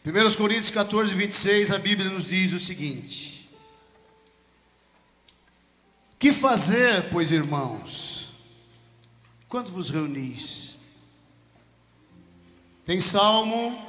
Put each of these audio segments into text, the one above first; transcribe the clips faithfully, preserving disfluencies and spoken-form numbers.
primeira Coríntios quatorze, vinte e seis, a Bíblia nos diz o seguinte: que fazer, pois, irmãos, quando vos reunis? Tem salmo,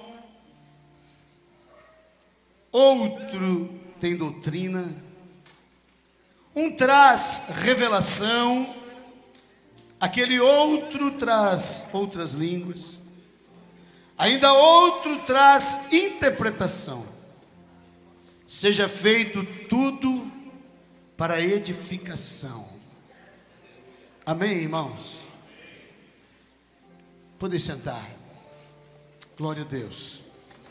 outro tem doutrina, um traz revelação, aquele outro traz outras línguas, ainda outro traz interpretação. Seja feito tudo para edificação. Amém, irmãos? Podem sentar. Glória a Deus.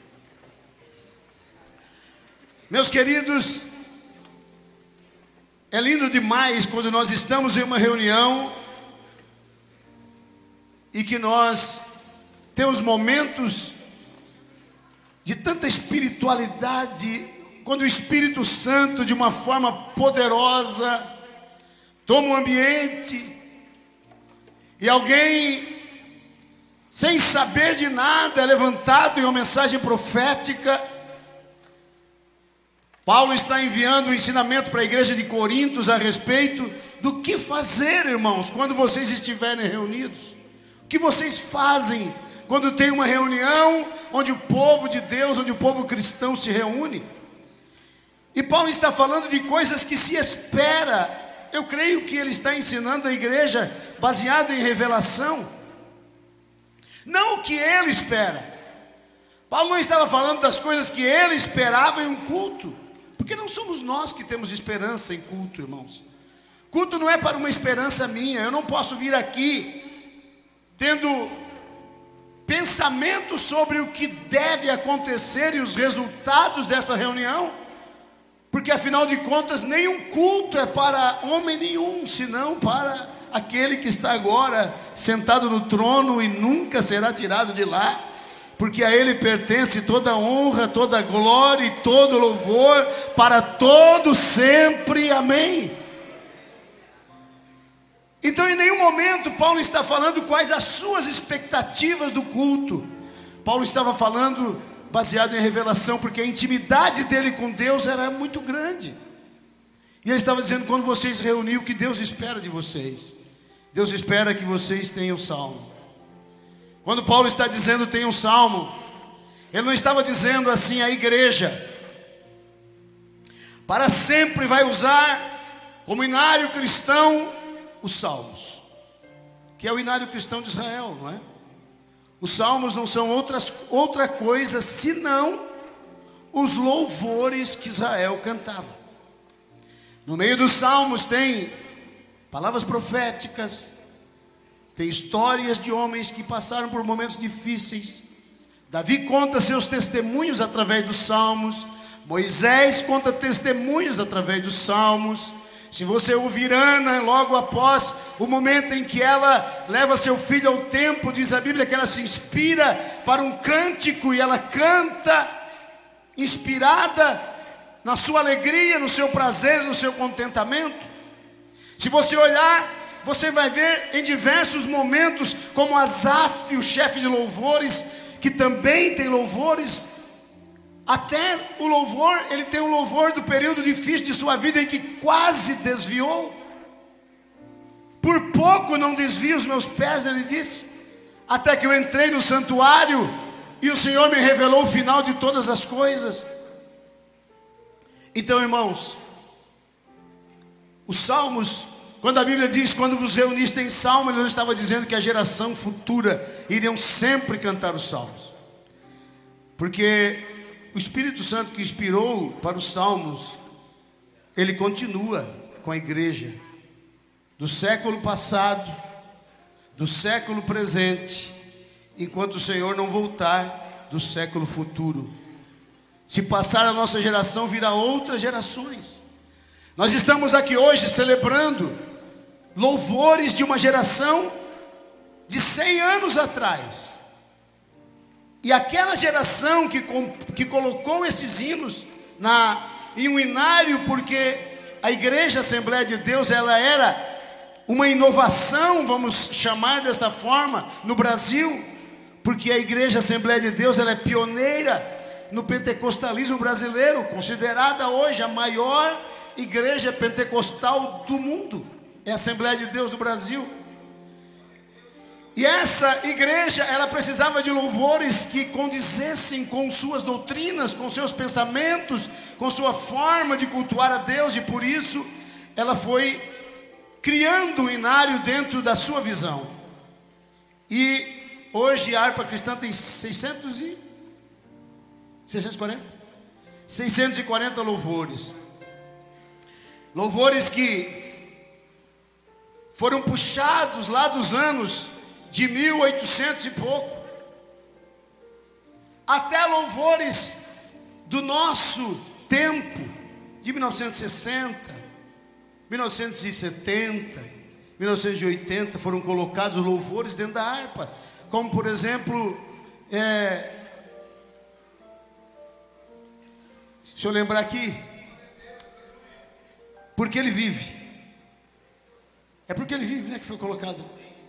Meus queridos, é lindo demais quando nós estamos em uma reunião e que nós temos momentos de tanta espiritualidade, quando o Espírito Santo, de uma forma poderosa, toma o ambiente e alguém, sem saber de nada, é levantado em uma mensagem profética. Paulo está enviando um ensinamento para a igreja de Corintos a respeito do que fazer, irmãos, quando vocês estiverem reunidos. O que vocês fazem quando tem uma reunião onde o povo de Deus, onde o povo cristão se reúne? E Paulo está falando de coisas que se espera. Eu creio que ele está ensinando a igreja baseado em revelação, não o que ele espera. Paulo não estava falando das coisas que ele esperava em um culto, porque não somos nós que temos esperança em culto, irmãos. Culto não é para uma esperança minha. Eu não posso vir aqui tendo pensamento sobre o que deve acontecer e os resultados dessa reunião, porque afinal de contas nenhum culto é para homem nenhum, senão para aquele que está agora sentado no trono e nunca será tirado de lá, porque a ele pertence toda honra, toda glória e todo louvor para todo sempre, amém. Então, em nenhum momento Paulo está falando quais as suas expectativas do culto. Paulo estava falando baseado em revelação, porque a intimidade dele com Deus era muito grande. E ele estava dizendo: quando vocês reuniram, o que Deus espera de vocês? Deus espera que vocês tenham salmo. Quando Paulo está dizendo tenham salmo, ele não estava dizendo assim: a igreja para sempre vai usar como inário cristão os salmos, que é o inário cristão de Israel, não é? Os salmos não são outras, outra coisa senão os louvores que Israel cantava. No meio dos salmos tem palavras proféticas, tem histórias de homens que passaram por momentos difíceis. Davi conta seus testemunhos através dos salmos. Moisés conta testemunhos através dos salmos. Se você ouvir Ana, logo após o momento em que ela leva seu filho ao templo, diz a Bíblia que ela se inspira para um cântico e ela canta, inspirada na sua alegria, no seu prazer, no seu contentamento. Se você olhar, você vai ver em diversos momentos como Asaf, o chefe de louvores, que também tem louvores. Até o louvor, ele tem um louvor do período difícil de sua vida em que quase desviou. Por pouco não desvio os meus pés, ele disse, até que eu entrei no santuário e o Senhor me revelou o final de todas as coisas. Então, irmãos, os salmos, quando a Bíblia diz, quando vos reuniste em salmo, ele não estava dizendo que a geração futura iriam sempre cantar os salmos, porque o Espírito Santo que inspirou para os salmos, ele continua com a igreja do século passado, do século presente, enquanto o Senhor não voltar, do século futuro. Se passar a nossa geração, virá outras gerações. Nós estamos aqui hoje celebrando louvores de uma geração de cem anos atrás. E aquela geração que, que colocou esses hinos na, em um inário, porque a igreja Assembleia de Deus, ela era uma inovação, vamos chamar desta forma, no Brasil, porque a igreja Assembleia de Deus, ela é pioneira no pentecostalismo brasileiro, considerada hoje a maior igreja pentecostal do mundo, é a Assembleia de Deus do Brasil. E essa igreja, ela precisava de louvores que condizessem com suas doutrinas, com seus pensamentos, com sua forma de cultuar a Deus, e por isso ela foi criando um inário dentro da sua visão. E hoje a harpa cristã tem seiscentos e seiscentos e quarenta? seiscentos e quarenta louvores. Louvores que foram puxados lá dos anos de mil e oitocentos e pouco, até louvores do nosso tempo, de mil novecentos e sessenta, mil novecentos e setenta, mil novecentos e oitenta, foram colocados louvores dentro da harpa, como por exemplo, é, deixa eu lembrar aqui, porque ele vive, é porque ele vive, né, que foi colocado.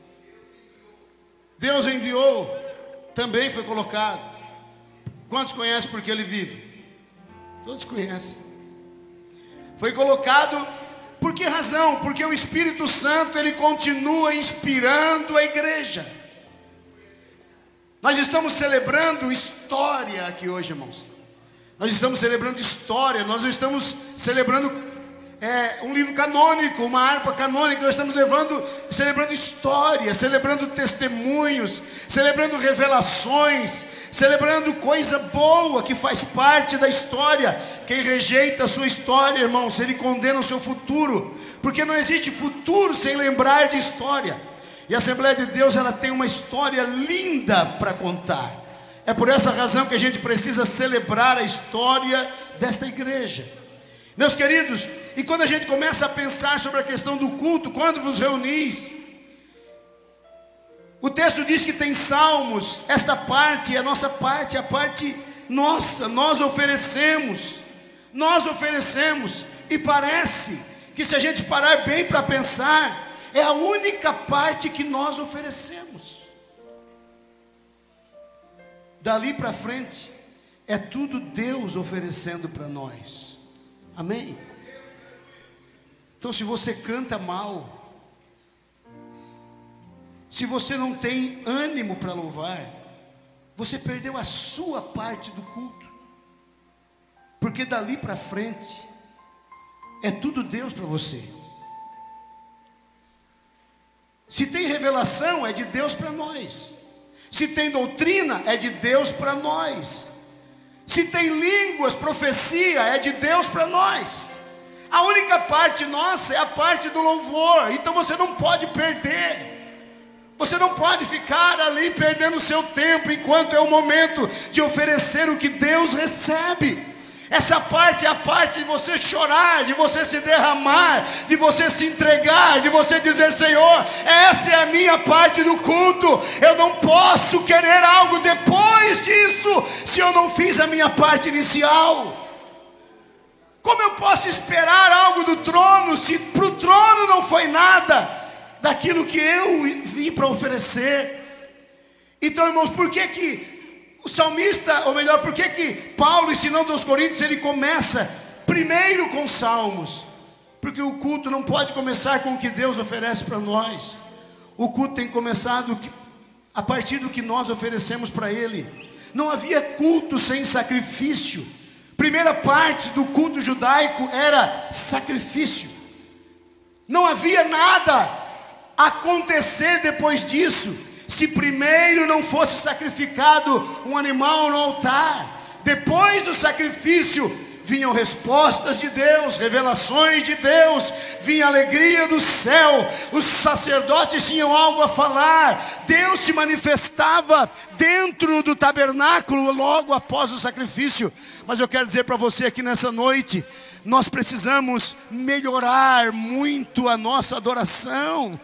Deus enviou, também foi colocado. Quantos conhecem porque ele vive? Todos conhecem. Foi colocado, por que razão? Porque o Espírito Santo, ele continua inspirando a igreja. Nós estamos celebrando história aqui hoje, irmãos. Nós estamos celebrando história, nós estamos celebrando É, um livro canônico, uma harpa canônica. Nós estamos levando, celebrando história, celebrando testemunhos, celebrando revelações, celebrando coisa boa que faz parte da história. Quem rejeita a sua história, irmãos, ele condena o seu futuro, porque não existe futuro sem lembrar de história. E a Assembleia de Deus, ela tem uma história linda para contar. É por essa razão que a gente precisa celebrar a história desta igreja. Meus queridos, e quando a gente começa a pensar sobre a questão do culto, quando vos reunis, o texto diz que tem salmos, esta parte é a nossa parte, a parte nossa, nós oferecemos, nós oferecemos, e parece que se a gente parar bem para pensar, é a única parte que nós oferecemos. Dali para frente, é tudo Deus oferecendo para nós. Amém? Então, se você canta mal, se você não tem ânimo para louvar, você perdeu a sua parte do culto, porque dali para frente é tudo Deus para você. Se tem revelação, é de Deus para nós. Se tem doutrina, é de Deus para nós. Se tem línguas, profecia, é de Deus para nós. A única parte nossa é a parte do louvor. Então você não pode perder. Você não pode ficar ali perdendo o seu tempo, enquanto é o momento de oferecer o que Deus recebe. Essa parte é a parte de você chorar, de você se derramar, de você se entregar, de você dizer: Senhor, essa é a minha parte do culto. Eu não posso querer algo depois disso, se eu não fiz a minha parte inicial. Como eu posso esperar algo do trono, se para o trono não foi nada daquilo que eu vim para oferecer? Então, irmãos, por que que o salmista, ou melhor, por que que Paulo, ensinando aos Coríntios, ele começa primeiro com salmos? Porque o culto não pode começar com o que Deus oferece para nós. O culto tem começado a partir do que nós oferecemos para Ele. Não havia culto sem sacrifício. Primeira parte do culto judaico era sacrifício. Não havia nada a acontecer depois disso, se primeiro não fosse sacrificado um animal no altar. Depois do sacrifício vinham respostas de Deus, revelações de Deus, vinha a alegria do céu, os sacerdotes tinham algo a falar, Deus se manifestava dentro do tabernáculo logo após o sacrifício. Mas eu quero dizer para você aqui nessa noite, nós precisamos melhorar muito a nossa adoração.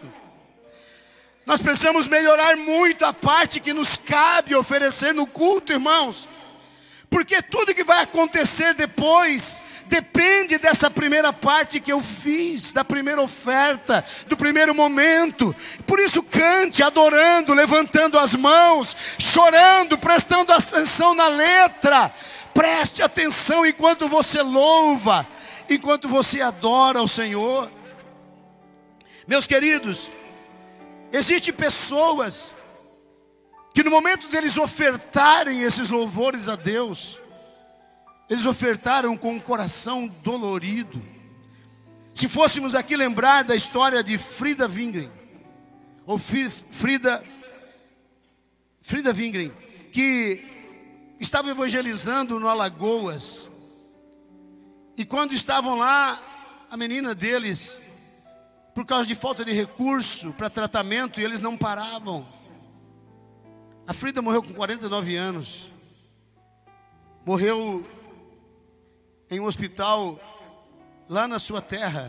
Nós precisamos melhorar muito a parte que nos cabe oferecer no culto, irmãos. Porque tudo que vai acontecer depois depende dessa primeira parte que eu fiz, da primeira oferta, do primeiro momento. Por isso cante, adorando, levantando as mãos, chorando, prestando atenção na letra, Preste atenção enquanto você louva, enquanto você adora o Senhor. Meus queridos, existem pessoas que no momento deles ofertarem esses louvores a Deus, eles ofertaram com o coração dolorido. Se fôssemos aqui lembrar da história de Frida Wingren, ou Frida, Frida Wingren, que estava evangelizando no Alagoas, e quando estavam lá, a menina deles, por causa de falta de recurso para tratamento, e eles não paravam. A Frida morreu com quarenta e nove anos. Morreu em um hospital lá na sua terra.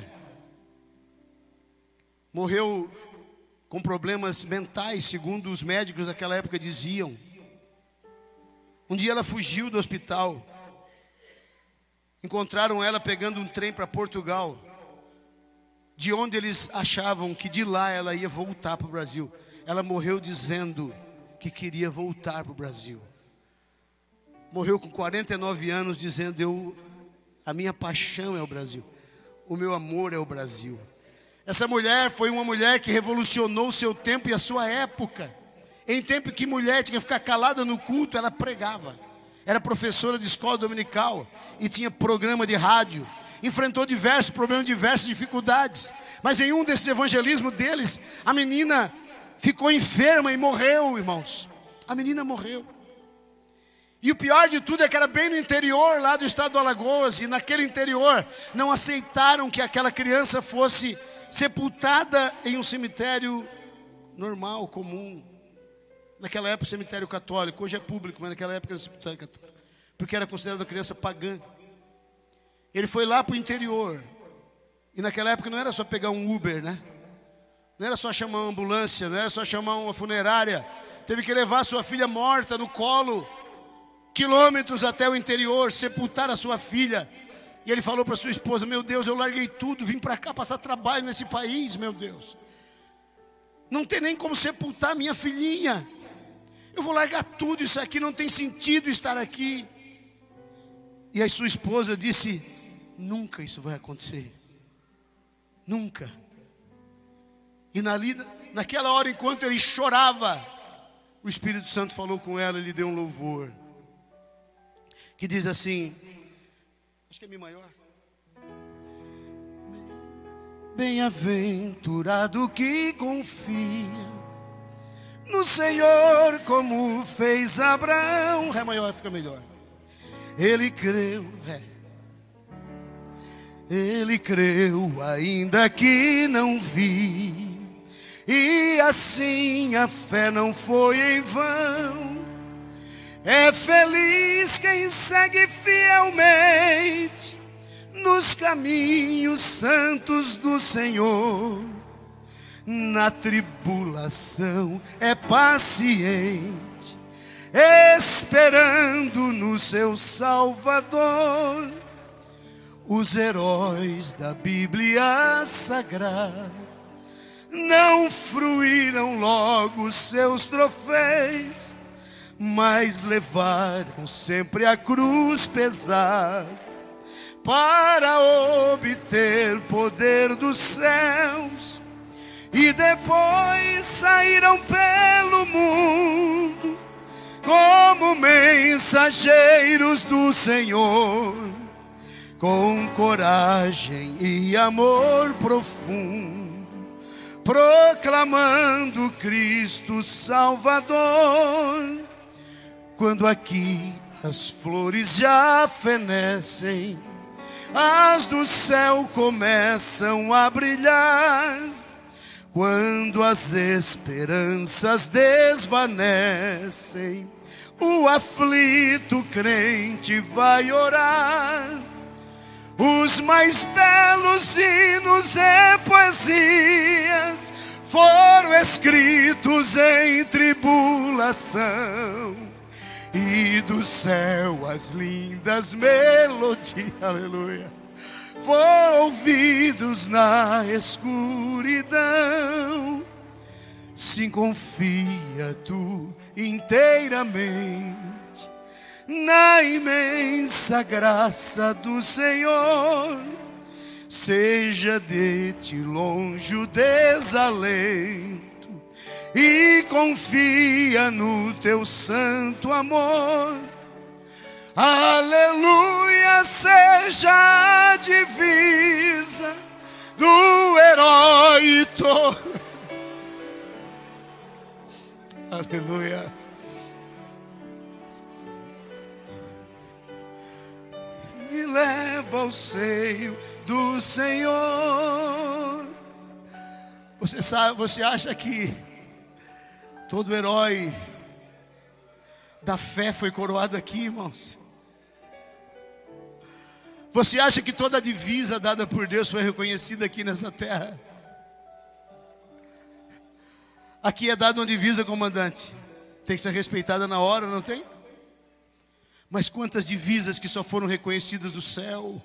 Morreu com problemas mentais, segundo os médicos daquela época diziam. Um dia ela fugiu do hospital. Encontraram ela pegando um trem para Portugal, de onde eles achavam que de lá ela ia voltar para o Brasil. Ela morreu dizendo que queria voltar para o Brasil. Morreu com quarenta e nove anos dizendo: eu, a minha paixão é o Brasil, o meu amor é o Brasil. Essa mulher foi uma mulher que revolucionou o seu tempo e a sua época. Em tempo que mulher tinha que ficar calada no culto, ela pregava. Era professora de escola dominical e tinha programa de rádio. Enfrentou diversos problemas, diversas dificuldades. Mas em um desses evangelismos deles, a menina ficou enferma e morreu, irmãos. A menina morreu. E o pior de tudo é que era bem no interior, lá do estado do Alagoas. E naquele interior não aceitaram que aquela criança fosse sepultada em um cemitério normal, comum. Naquela época, cemitério católico. Hoje é público, mas naquela época era cemitério católico. Porque era considerada uma criança pagã. Ele foi lá para o interior. E naquela época não era só pegar um Uber, né? Não era só chamar uma ambulância, não era só chamar uma funerária. Teve que levar sua filha morta no colo, quilômetros até o interior, sepultar a sua filha. E ele falou para sua esposa: meu Deus, eu larguei tudo, vim para cá passar trabalho nesse país, meu Deus. Não tem nem como sepultar minha filhinha. Eu vou largar tudo, isso aqui não tem sentido estar aqui. E a sua esposa disse: nunca isso vai acontecer. Nunca. E na, naquela hora, enquanto ele chorava, o Espírito Santo falou com ela e lhe deu um louvor. Que diz assim, acho que é Mi maior. Bem-aventurado que confia no Senhor, como fez Abraão. Ré maior fica melhor. Ele creu, ré. Ele creu ainda que não vi, e assim a fé não foi em vão. É feliz quem segue fielmente nos caminhos santos do Senhor. Na tribulação é paciente, esperando no seu Salvador. Os heróis da Bíblia Sagrada não fruíram logo seus troféus, mas levaram sempre a cruz pesada para obter poder dos céus. E depois saíram pelo mundo como mensageiros do Senhor, com coragem e amor profundo, proclamando Cristo Salvador. Quando aqui as flores já fenecem, as do céu começam a brilhar. Quando as esperanças desvanecem, o aflito crente vai orar. Os mais belos hinos e poesias foram escritos em tribulação, e do céu as lindas melodias, aleluia, foram ouvidos na escuridão. Sim, confia tu inteiramente na imensa graça do Senhor. Seja de ti longe o desalento e confia no teu santo amor. Aleluia, seja a divisa do herói todo. Aleluia. Me leva ao seio do Senhor. Você sabe, você acha que todo herói da fé foi coroado aqui, irmãos? Você acha que toda a divisa dada por Deus foi reconhecida aqui nessa terra? Aqui é dada uma divisa, comandante. Tem que ser respeitada na hora, não tem? Mas quantas divisas que só foram reconhecidas do céu?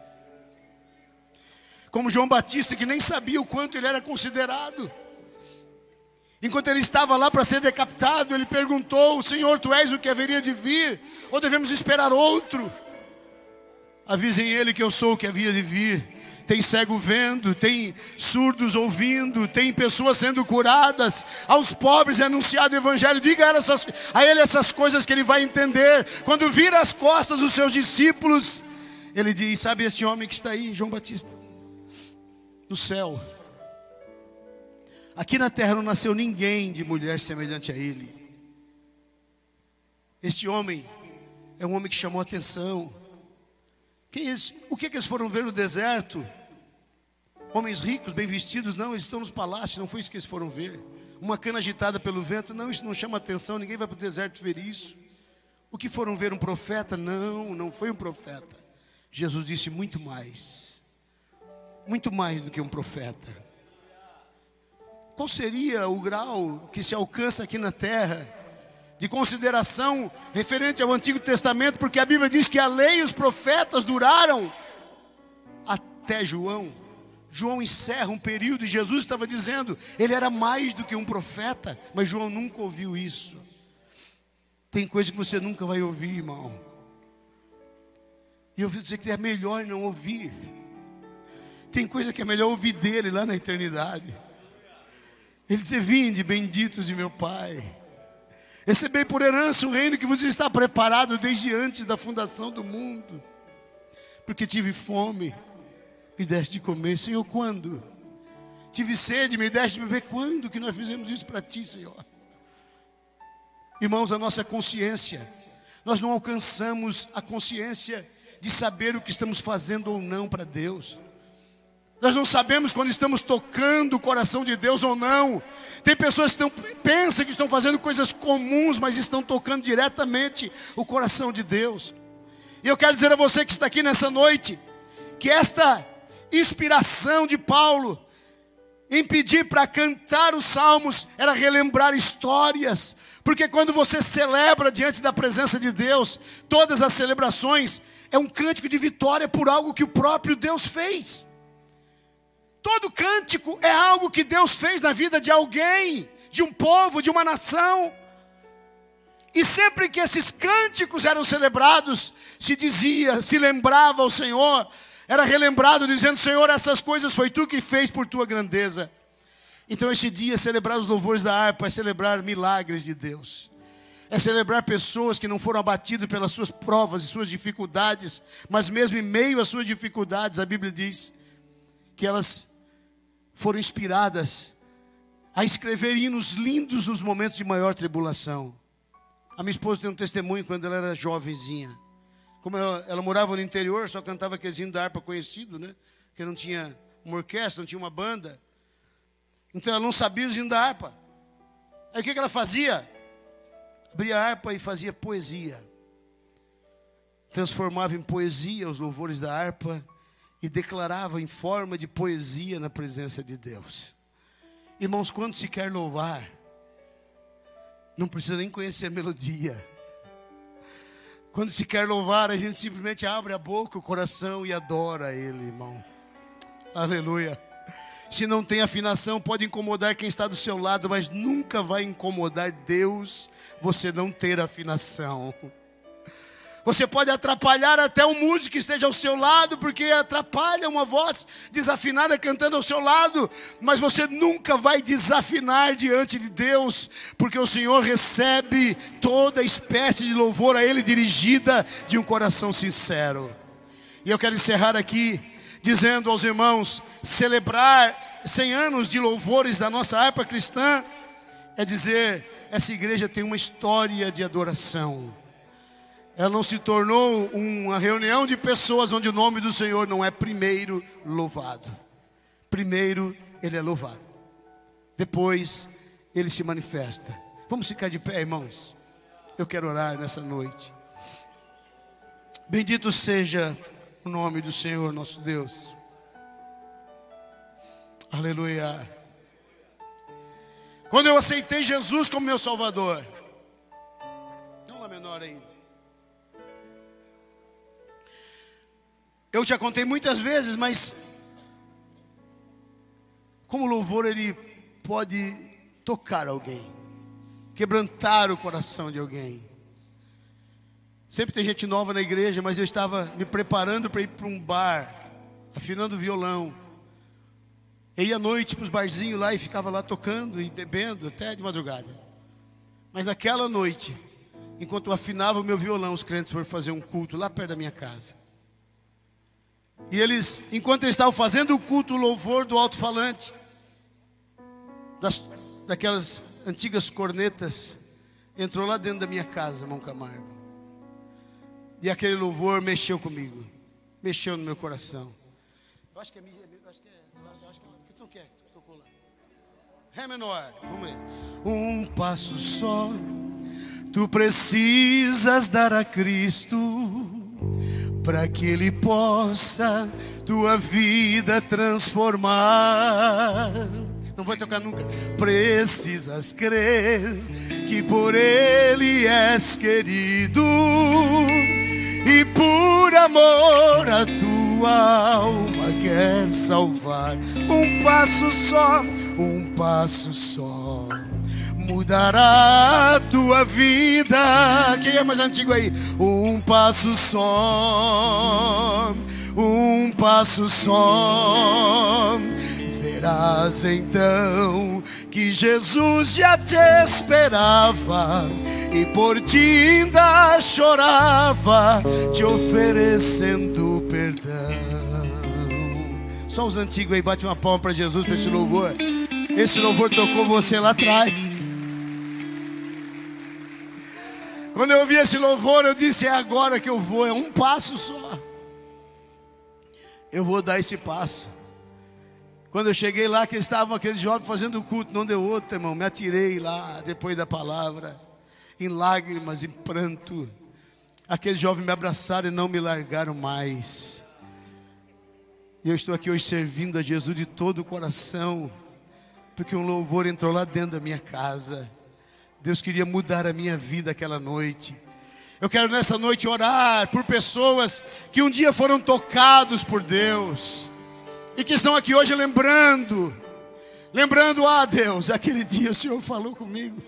Como João Batista, que nem sabia o quanto ele era considerado. Enquanto ele estava lá para ser decapitado, ele perguntou: Senhor, tu és o que haveria de vir? Ou devemos esperar outro? Avisem ele que eu sou o que havia de vir. Tem cego vendo, tem surdos ouvindo, tem pessoas sendo curadas, aos pobres é anunciado o evangelho. Diga a, essas, a ele essas coisas que ele vai entender. Quando vira as costas dos seus discípulos, ele diz: sabe esse homem que está aí, João Batista? No céu. Aqui na terra não nasceu ninguém de mulher semelhante a ele. Este homem é um homem que chamou a atenção. Quem eles, o que, que eles foram ver no deserto? Homens ricos, bem vestidos? Não, eles estão nos palácios, não foi isso que eles foram ver. Uma cana agitada pelo vento? Não, isso não chama atenção, ninguém vai para o deserto ver isso. O que foram ver, um profeta? Não, não foi um profeta. Jesus disse muito mais. Muito mais do que um profeta. Qual seria o grau que se alcança aqui na terra de consideração referente ao Antigo Testamento? Porque a Bíblia diz que a lei e os profetas duraram até João. João encerra um período e Jesus estava dizendo, ele era mais do que um profeta, mas João nunca ouviu isso. Tem coisa que você nunca vai ouvir, irmão. E eu ouvi dizer que é melhor não ouvir. Tem coisa que é melhor ouvir dele lá na eternidade. Ele diz: vinde, benditos de meu Pai, recebei por herança o reino que vos está preparado desde antes da fundação do mundo. Porque tive fome, me deste de comer. Senhor, quando? Tive sede, me deste de beber. Quando que nós fizemos isso para ti, Senhor? Irmãos, a nossa consciência, nós não alcançamos a consciência de saber o que estamos fazendo ou não para Deus. Nós não sabemos quando estamos tocando o coração de Deus ou não. Tem pessoas que estão, pensam que estão fazendo coisas comuns, mas estão tocando diretamente o coração de Deus. E eu quero dizer a você que está aqui nessa noite, que esta inspiração de Paulo em pedir para cantar os salmos era relembrar histórias. Porque quando você celebra diante da presença de Deus, todas as celebrações é um cântico de vitória por algo que o próprio Deus fez. Todo cântico é algo que Deus fez na vida de alguém, de um povo, de uma nação. E sempre que esses cânticos eram celebrados, se dizia, se lembrava ao Senhor, era relembrado dizendo: Senhor, essas coisas foi tu que fez por tua grandeza. Então este dia, celebrar os louvores da harpa é celebrar milagres de Deus. É celebrar pessoas que não foram abatidas pelas suas provas e suas dificuldades, mas mesmo em meio às suas dificuldades, a Bíblia diz que elas foram inspiradas a escrever hinos lindos nos momentos de maior tribulação. A minha esposa tem um testemunho quando ela era jovenzinha. Como ela, ela morava no interior, só cantava aqueles hinos da harpa conhecido, né? Porque não tinha uma orquestra, não tinha uma banda. Então ela não sabia os hinos da harpa. Aí o que, que ela fazia? Abria a harpa e fazia poesia. Transformava em poesia os louvores da harpa e declarava em forma de poesia na presença de Deus. Irmãos, quando se quer louvar, não precisa nem conhecer a melodia. Quando se quer louvar, a gente simplesmente abre a boca, o coração e adora Ele, irmão. Aleluia. Se não tem afinação, pode incomodar quem está do seu lado, mas nunca vai incomodar Deus você não ter afinação. Você pode atrapalhar até um músico que esteja ao seu lado, porque atrapalha uma voz desafinada cantando ao seu lado. Mas você nunca vai desafinar diante de Deus, porque o Senhor recebe toda espécie de louvor a Ele dirigida de um coração sincero. E eu quero encerrar aqui dizendo aos irmãos, celebrar cem anos de louvores da nossa harpa cristã é dizer, essa igreja tem uma história de adoração. Ela não se tornou uma reunião de pessoas onde o nome do Senhor não é primeiro louvado. Primeiro Ele é louvado, depois Ele se manifesta. Vamos ficar de pé, irmãos. Eu quero orar nessa noite. Bendito seja o nome do Senhor nosso Deus. Aleluia. Quando eu aceitei Jesus como meu Salvador, não lá menor ainda, eu já contei muitas vezes, mas como o louvor ele pode tocar alguém, quebrantar o coração de alguém. Sempre tem gente nova na igreja, mas eu estava me preparando para ir para um bar, afinando o violão. Eu ia à noite para os barzinhos lá e ficava lá tocando e bebendo até de madrugada. Mas naquela noite, enquanto eu afinava o meu violão, os crentes foram fazer um culto lá perto da minha casa. E eles, enquanto eles estavam fazendo o culto, o louvor do alto-falante, das, daquelas antigas cornetas, entrou lá dentro da minha casa, irmão Camargo. E aquele louvor mexeu comigo, mexeu no meu coração. Eu acho que é, eu acho que é, eu acho que é, que tu quer, que tu tocou lá. Ré menor, vamos ver. Um passo só, tu precisas dar a Cristo, para que Ele possa tua vida transformar. Não vai tocar nunca. Precisas crer que por Ele és querido, e por amor a tua alma quer salvar. Um passo só, um passo só, mudará a tua vida. Quem é mais antigo aí? Um passo só, um passo só. Verás então que Jesus já te esperava e por ti ainda chorava, te oferecendo perdão. Só os antigos aí, bate uma palma para Jesus, para esse louvor. Esse louvor tocou você lá atrás. Quando eu ouvi esse louvor, eu disse, é agora que eu vou, é um passo só. Eu vou dar esse passo. Quando eu cheguei lá, que estavam aqueles jovens fazendo o culto, não deu outro, irmão. Me atirei lá, depois da palavra, em lágrimas, em pranto. Aqueles jovens me abraçaram e não me largaram mais. E eu estou aqui hoje servindo a Jesus de todo o coração, porque um louvor entrou lá dentro da minha casa. Deus queria mudar a minha vida aquela noite. Eu quero nessa noite orar por pessoas que um dia foram tocados por Deus e que estão aqui hoje lembrando, lembrando, ah Deus, aquele dia o Senhor falou comigo.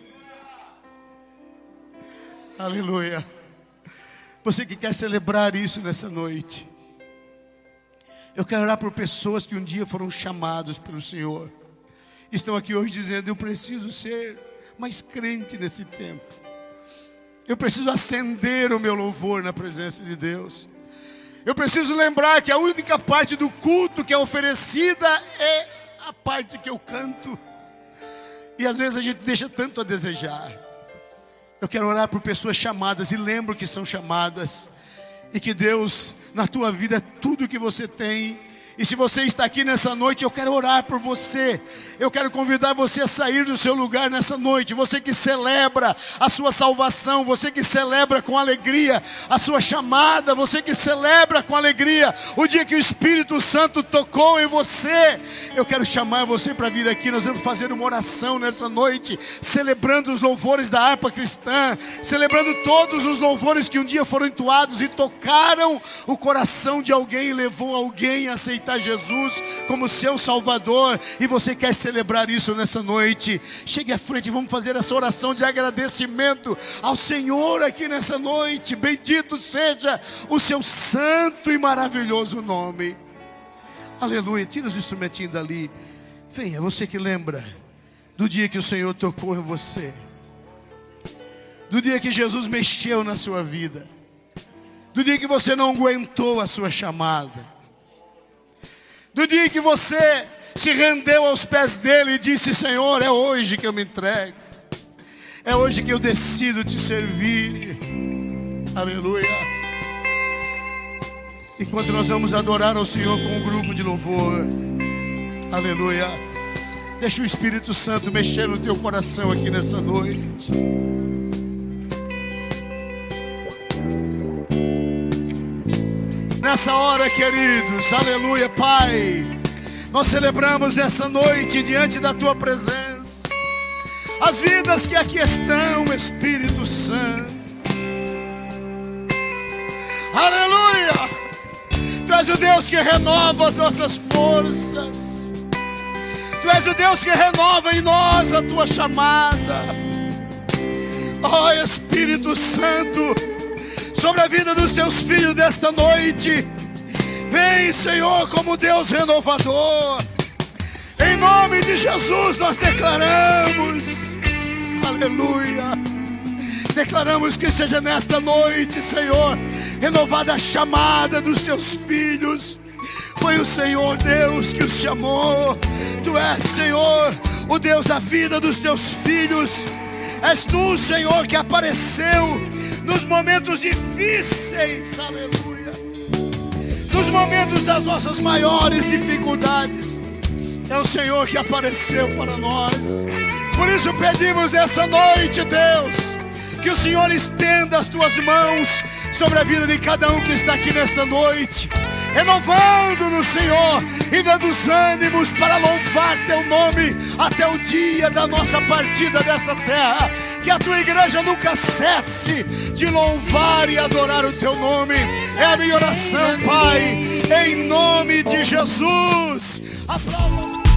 Aleluia. Você que quer celebrar isso nessa noite, eu quero orar por pessoas que um dia foram chamados pelo Senhor, estão aqui hoje dizendo, eu preciso ser mais crente nesse tempo. Eu preciso acender o meu louvor na presença de Deus. Eu preciso lembrar que a única parte do culto que é oferecida é a parte que eu canto. E às vezes a gente deixa tanto a desejar. Eu quero orar por pessoas chamadas e lembro que são chamadas. E que Deus, na tua vida, é tudo que você tem. E se você está aqui nessa noite, eu quero orar por você. Eu quero convidar você a sair do seu lugar nessa noite. Você que celebra a sua salvação, você que celebra com alegria a sua chamada, você que celebra com alegria o dia que o Espírito Santo tocou em você. Eu quero chamar você para vir aqui. Nós vamos fazer uma oração nessa noite, celebrando os louvores da harpa cristã, celebrando todos os louvores que um dia foram entoados e tocaram o coração de alguém e levou alguém a aceitar aceitar Jesus como seu Salvador e você quer celebrar isso nessa noite, chegue à frente e vamos fazer essa oração de agradecimento ao Senhor aqui nessa noite. Bendito seja o seu santo e maravilhoso nome. Aleluia. Tira os instrumentinhos dali. Venha, você que lembra do dia que o Senhor tocou em você, do dia que Jesus mexeu na sua vida, do dia que você não aguentou a sua chamada, do dia que você se rendeu aos pés dele e disse: Senhor, é hoje que eu me entrego, é hoje que eu decido te servir. Aleluia. Enquanto nós vamos adorar ao Senhor com um grupo de louvor, aleluia, deixa o Espírito Santo mexer no teu coração aqui nessa noite. Nessa hora, queridos, aleluia, Pai, nós celebramos nessa noite diante da Tua presença as vidas que aqui estão, Espírito Santo. Aleluia. Tu és o Deus que renova as nossas forças. Tu és o Deus que renova em nós a Tua chamada. Ó Espírito Santo, sobre a vida dos Teus filhos desta noite, vem, Senhor, como Deus renovador. Em nome de Jesus nós declaramos, aleluia, declaramos que seja nesta noite, Senhor, renovada a chamada dos Teus filhos. Foi o Senhor Deus que os chamou. Tu és, Senhor, o Deus da vida dos Teus filhos. És Tu, Senhor, que apareceu nos momentos difíceis, aleluia, nos momentos das nossas maiores dificuldades. É o Senhor que apareceu para nós. Por isso pedimos nessa noite, Deus, que o Senhor estenda as Tuas mãos sobre a vida de cada um que está aqui nesta noite, renovando-nos, Senhor, e dando os ânimos para louvar Teu nome até o dia da nossa partida desta terra. Que a Tua igreja nunca cesse de louvar e adorar o Teu nome. É a minha oração, Pai, em nome de Jesus. Aplausos.